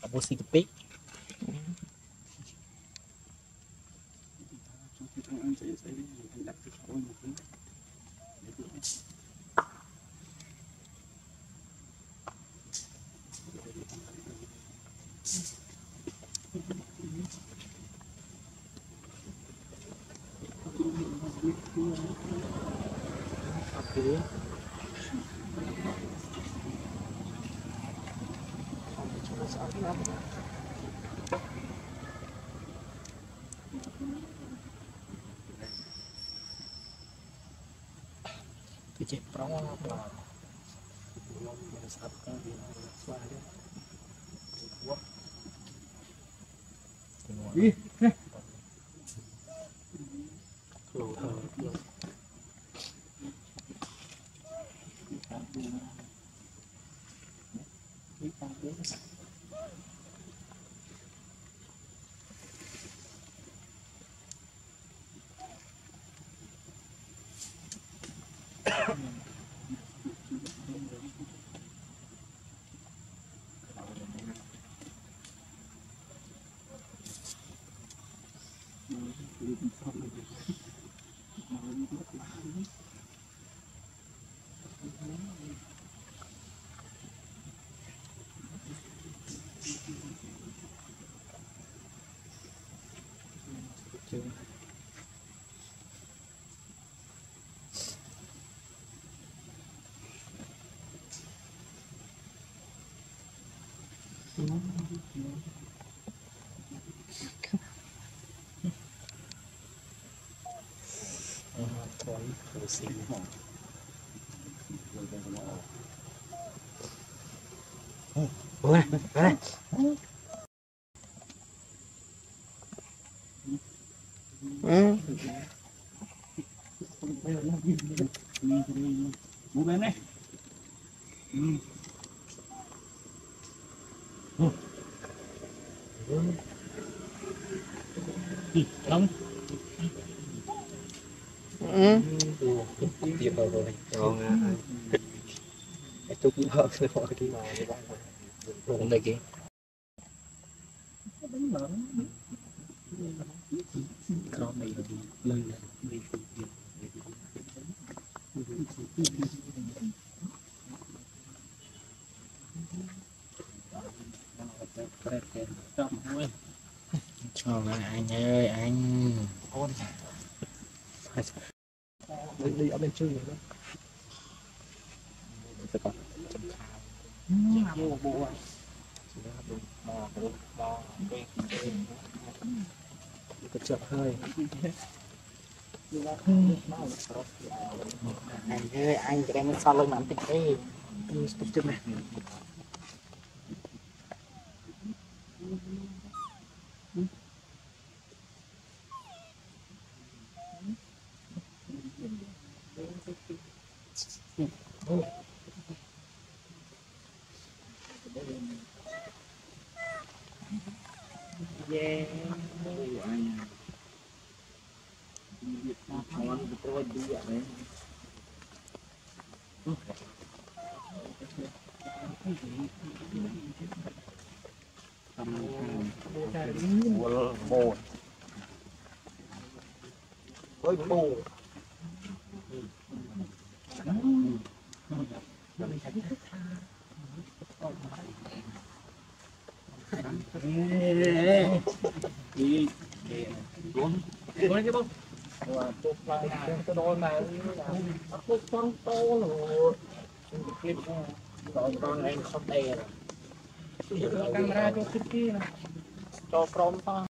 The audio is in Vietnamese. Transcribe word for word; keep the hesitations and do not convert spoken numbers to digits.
bố xì cái okay. Cái chết prong là nó sắp cái gì nó xoay đấy đi lỗ thở thôi Lucie hả? Ôi này, đây. Ừ. Bố bên đây. Ừ. Ừ. Ừ. Không. Ừ. Tiếp vào rồi. Còn à. Cái chút cũng hơn rồi cái mà cũng đây kia. Có mày lên đi. Cho lại anh ơi anh con đi, đi ở bên trên rồi đó sẽ còn chấm khao vô bộ anh bò bò bên cái chợ hơi anh ơi anh cái em sao lưng làm tình thế tục chân này yeah ngon tôi đi vậy đấy bồ bồ với bồ đi xuống xuống cái bông chụp lại cái đôi này nó con to rồi con này không đè camera cho cái kia cho prom to